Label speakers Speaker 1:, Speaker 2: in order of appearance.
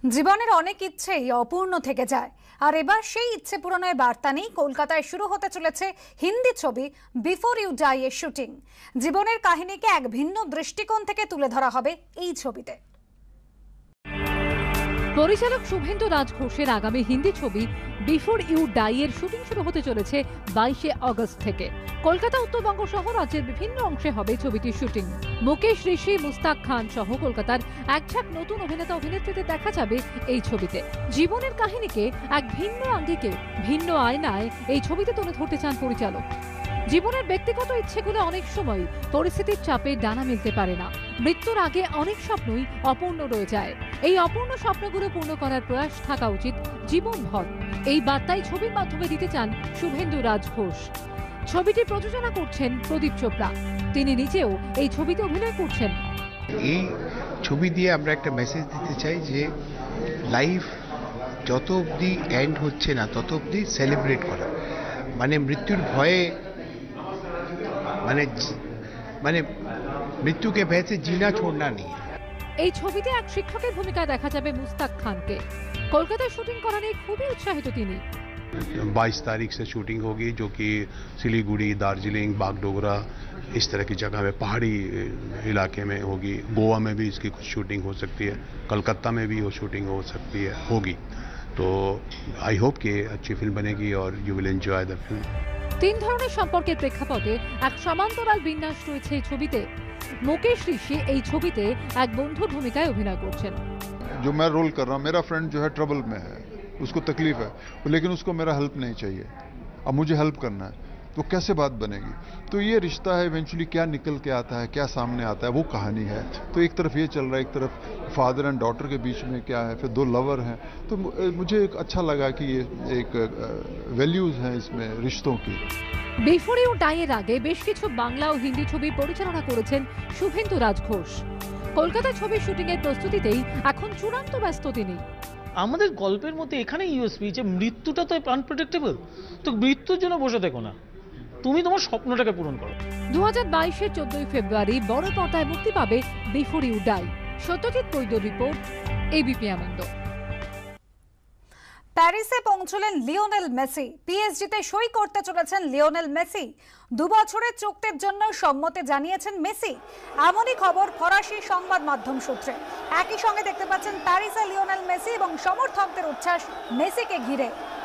Speaker 1: জীবনের অনেক ইচ্ছেই অপূর্ণ থেকে যায়, আর এবার সেই ইচ্ছে পূরণের বার্তা নিয়ে কলকাতায় শুরু হতে চলেছে হিন্দি ছবি বিফোর ইউ ডাই এর শুটিং। জীবনের কাহিনীকে এক ভিন্ন দৃষ্টিকোণ থেকে তুলে ধরা হবে এই ছবিতে।
Speaker 2: পরিচালক শুভেন্দু রাজঘোষের আগামী হিন্দি ছবি বিফোর ইউ ডাই এর শুটিং শুরু হতে চলেছে 22শে আগস্ট থেকে। কলকাতা, উত্তরবঙ্গ সহ রাজ্যের বিভিন্ন অংশে হবে ছবিটির শুটিং। মুকেশ ঋষি, মুস্তাক খান সহ কলকাতার একঝাঁক নতুন অভিনেতা অভিনেত্রীদের দেখা যাবে এই ছবিতে। জীবনের কাহিনীকে এক ভিন্ন আঙ্গিকে, ভিন্ন আয়নায় এই ছবিতে তুলে ধরতে চান পরিচালক। জীবনের ব্যক্তিগত ইচ্ছেগুলো অনেক সময় পরিস্থিতির চাপে ডানা মেলতে পারে না। মৃত্যুর আগে অনেক স্বপ্নই অপূর্ণ রয়ে যায়। এই অপূর্ণ স্বপ্নগুলো পূর্ণ করার প্রয়াস থাকা উচিত জীবনভর। এই বার্তাই ছবির মাধ্যমে দিতে চান শুভেন্দু রাজঘোষ। ছবিটি প্রযোজনা করছেন প্রদীপ চোপড়া। তিনি নিজেও এই ছবিতে অভিনয় করছেন।
Speaker 3: এই ছবি দিয়ে আমরা একটা মেসেজ দিতে চাই যে লাইফ যত অবধি এন্ড হচ্ছে না তত অবধি সেলিব্রেট করা, মানে মৃত্যুর ভয়ে মানে মৃত্যুকে ভেসে জিনা ছোড়না নেই।
Speaker 2: এই ছবিতে এক শিক্ষকের ভূমিকায় দেখা যাবে মুস্তাক খানকে। কলকাতায় শুটিং করা নিয়ে খুবই উৎসাহিত তিনি।
Speaker 4: 22 तारीख से शूटिंग होगी, जो कि सिलीगुड़ी, दार्जिलिंग, बागडोगरा इस तरह की जगह में पहाड़ी इलाके में होगी। गोवा में भी इसकी कुछ शूटिंग हो सकती है, कलकत्ता में भी वो शूटिंग हो सकती है होगी। तो आई होप कि अच्छी फिल्म बनेगी और you will enjoy the film.
Speaker 2: তিন ধরনের সম্পর্কের প্রেক্ষাপটে এক সমান্তরাল বিন্যাস রয়েছে এই ছবিতে। মুকেশ ঋষি এই ছবিতে এক বন্ধুর ভূমিকায় অভিনয় করছেন।
Speaker 5: जो मैं रोल कर रहा हूँ, मेरा फ्रेंड जो है ट्रबल में है, उसको तकलीफ है, लेकिन उसको मेरा हेल्प नहीं चाहिए। अब मुझे हेल्प करना है, तो कैसे बात बनेगी? तो ये रिश्ता है, इवेंचुअली क्या निकल के आता है, क्या सामने आता है, वो कहानी है। तो एक तरफ ये चल रहा है, एक तरफ फादर एंड डॉटर के बीच में क्या है, फिर दो लवर हैं। तो मुझे एक अच्छा लगा कि ये एक वैल्यूज हैं इसमें रिश्तों की।
Speaker 2: বিফোর ইউ ডাই এর আগে বেশ কিছু বাংলা ও হিন্দি ছবি পরিচালনা করেছেন শুভেন্দু রাজঘোষ। কলকাতায় ছবির শুটিং এর প্রস্তুতিতেই এখন চূড়ান্ত ব্যস্ত তিনি।
Speaker 6: আমাদের গল্পের মধ্যে এখানে ইউএসপি যে মৃত্যুটা তো আনপ্রেডিক্টেবল, তো মৃত্যুর জন্য বসে দেখো না, তুমি তোমার স্বপ্নটাকে পূরণ করো।
Speaker 2: 2022-এর 14 ফেব্রুয়ারি বড় পর্দায় মুক্তি পাবে বিফোর ইউ ডাই। সত্যজিৎ বৈদ্যর রিপোর্ট, এবিপি আনন্দ।
Speaker 1: প্যারিসে পৌঁছলেন লিওনেল মেসি। পিএসজিতে সই করতে চলেছেন লিওনেল মেসি। 2 বছরের চুক্তির জন্য সম্মতি জানিয়েছেন মেসি, এমনই খবর ফরাসি সংবাদ মাধ্যম সূত্রে। একই সঙ্গে দেখতে পাচ্ছেন প্যারিসে লিওনেল মেসি এবং সমর্থকদের উচ্ছ্বাস মেসিকে ঘিরে।